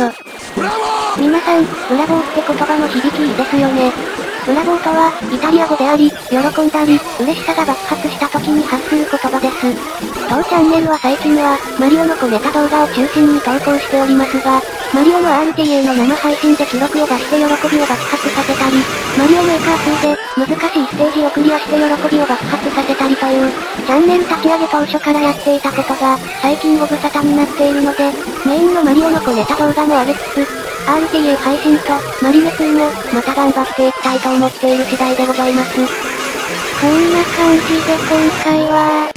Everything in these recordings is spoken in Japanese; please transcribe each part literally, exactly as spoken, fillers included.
よ。皆さん、ブラボーって言葉の響きいいですよね。ブラボーとは、イタリア語であり、喜んだり、嬉しさが爆発した時に発する言葉です。当チャンネルは最近は、マリオの小ネタ動画を中心に投稿しておりますが、マリオの アールティーエー の生配信で記録を出して喜びを爆発させたり、マリオメーカーツーで、難しいステージをクリアして喜びを爆発させたりという、チャンネル立ち上げ当初からやっていたことが、最近ご無沙汰になっているので、メインのマリオの小ネタ動画も上げつつ、アールティーエー 配信と、マリメツーも、また頑張っていきたいと思っている次第でございます。こんな感じで今回は、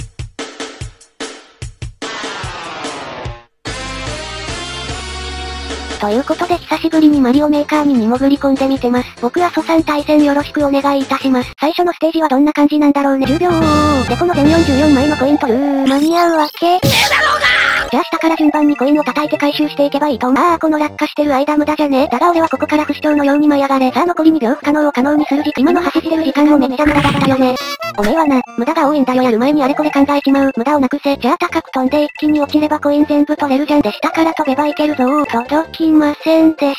ということで久しぶりにマリオメーカーにに潜り込んでみてます。僕は蘇さん対戦よろしくお願いいたします。最初のステージはどんな感じなんだろうね。じゅうびょうでこの全よんじゅうよんまいのコイン取る間に合うわけねえだろうがじゃあ下から順番にコインを叩いて回収していけばいいと思う。ああこの落下してる間無駄じゃねだが俺はここから不死鳥のように舞い上がれ。さあ残りにびょう不可能を可能にする時今の走ってる時間もめっちゃ無駄だったよね。おめえはな、無駄が多いんだよやる前にあれこれ考えちまう。無駄をなくせ。じゃあ高く飛んで一気に落ちればコイン全部取れるじゃん。で下から飛べばいけるぞー。届きませんでした。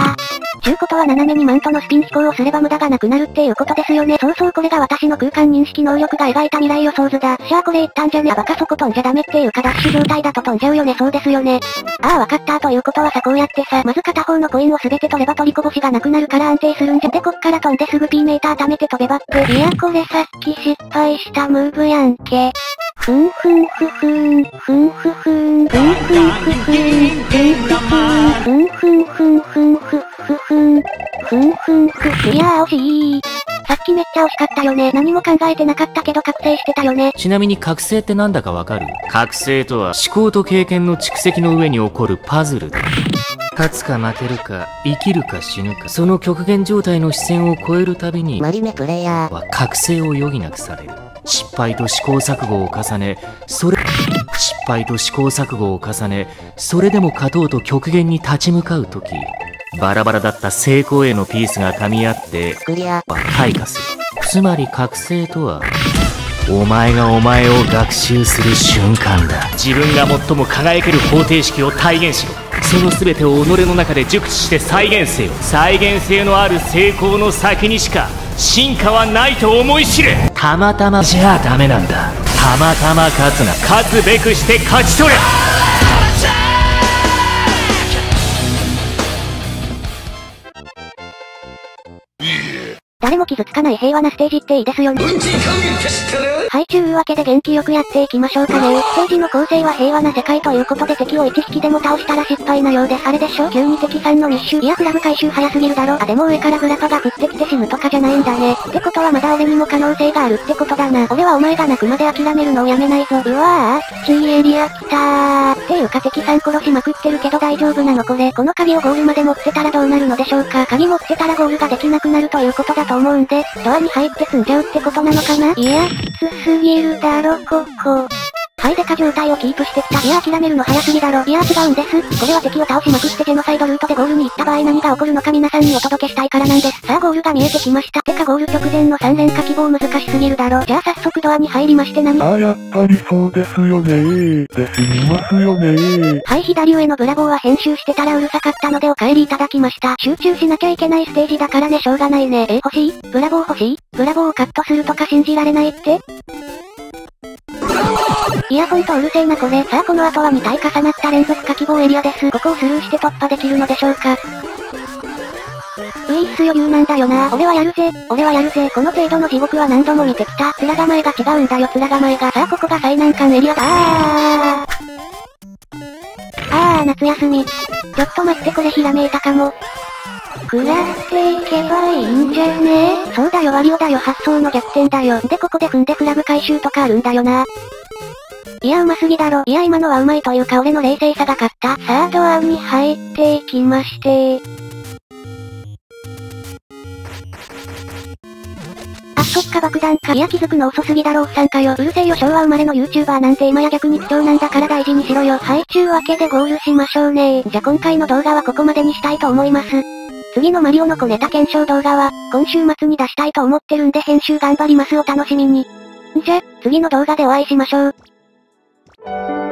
ちゅうことは斜めにマントのスピン飛行をすれば無駄がなくなるっていうことですよね。そうそうこれが私の空間認識能力が描いた未来予想図だ。しゃあこれ言ったんじゃねあバカそこ飛んじゃダメっていうかダッシュ状態だと飛んじゃうよね。そうですよね。ああわかったということはさこうやってさ、まず片方のコインを全て取れば取りこぼしがなくなるから安定するんじゃ。でこっから飛んですぐ P メーター貯めて飛べばって。いやこれさっき失敗したムーブやんけ。ふんふんふふん、ふんふふん、ふんふんふふん、ふんふふん、ふんふんふんふんふふふん、ふんふんふふ。いやー惜しい。さっきめっちゃ惜しかったよね。何も考えてなかったけど覚醒してたよね。 ちなみに覚醒ってなんだかわかる？覚醒とは思考と経験の蓄積の上に起こるパズルだ。勝つか負けるか、生きるか死ぬか、その極限状態の視線を超えるたびに、 マリメプレイヤーは覚醒を余儀なくされる。失敗と試行錯誤を重ね、それ、失敗と試行錯誤を重ね、それでも勝とうと極限に立ち向かうとき、バラバラだった成功へのピースが噛み合って、 クリアは開花する。つまり覚醒とは、お前がお前を学習する瞬間だ。自分が最も輝ける方程式を体現しろ。その全てを己の中で熟知して再現せよ。再現性のある成功の先にしか進化はないと思い知れ。たまたまじゃあダメなんだ。たまたま勝つな。勝つべくして勝ち取れ。 誰も傷つかない平和なステージっていいですよね。はい、ちゅうわけで元気よくやっていきましょうかね。ステージの構成は平和な世界ということで敵を一匹でも倒したら失敗なようです。あれでしょ急に敵さんの密集。いやフラグ回収早すぎるだろ。あ、でも上からグラパが降ってきて死ぬとかじゃないんだね。ってことはまだ俺にも可能性があるってことだな。俺はお前が泣くまで諦めるのをやめないぞ。うわぁ、きついエリア来たー。っていうか敵さん殺しまくってるけど大丈夫なのこれ。この鍵をゴールまで持ってたらどうなるのでしょうか。鍵持ってたらゴールができなくなるということだと思うんで、ドアに入って積んじゃうってことなのかな。いや、きつすぎるだろここ。はいデカ状態をキープしてきた。いや諦めるの早すぎだろ。いや違うんです。これは敵を倒しまくってジェノサイドルートでゴールに行った場合何が起こるのか皆さんにお届けしたいからなんです。さあゴールが見えてきました。てかゴール直前のさん連化希望難しすぎるだろ。じゃあ早速ドアに入りまして何？ あ、やっぱりそうですよねー。で死にますよねー。 はい左上のブラボーは編集してたらうるさかったのでお帰りいただきました。集中しなきゃいけないステージだからねしょうがないね。え、欲しい？ブラボー欲しい？ブラボーをカットするとか信じられないって？いやほんとうるせえなこれ。さあこの後はに体重なった連続化希望エリアです。ここをスルーして突破できるのでしょうか。ウィース余裕なんだよな。俺はやるぜ。俺はやるぜ。この程度の地獄は何度も見てきた。面構えが違うんだよ面構えが。さあここが最難関エリアだ。あー。あー夏休み。ちょっと待ってこれひらめいたかも。食らっていけばいいんじゃね？そうだよワリオだよ発想の逆転だよ。でここで踏んでフラグ回収とかあるんだよな。いやうますぎだろ。いや今のはうまいというか俺の冷静さが勝った。さあドアに入っていきましてあ、そっか爆弾か。いや気づくの遅すぎだろおっさんかよ。うるせえよ昭和生まれの YouTuber なんて今や逆に貴重なんだから大事にしろよ。はいちゅうわけでゴールしましょうねー。じゃ今回の動画はここまでにしたいと思います。次のマリオの小ネタ検証動画は、今週末に出したいと思ってるんで編集頑張りますお楽しみに。じゃ、次の動画でお会いしましょう。